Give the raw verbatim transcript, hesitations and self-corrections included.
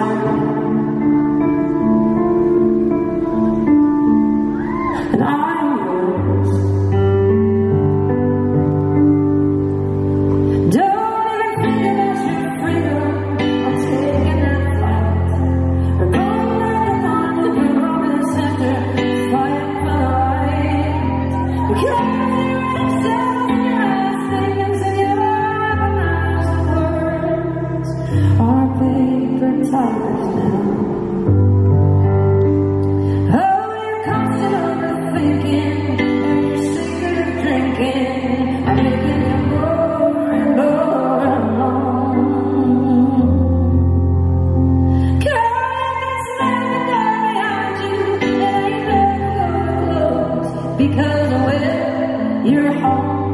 and I'm yours. Don't even think about your freedom. I'm taking that flight. We're going like a bomb to the wrong in the center, fighting for the right. We can't hear ourselves in your eyes, things in your weaponized words. Our paper towers now. Oh, you're constant overthinking, and you're secretive drinking. I'm making you more and more alone. Carlile gets mad behind you, and ain't that close, because well, you're home.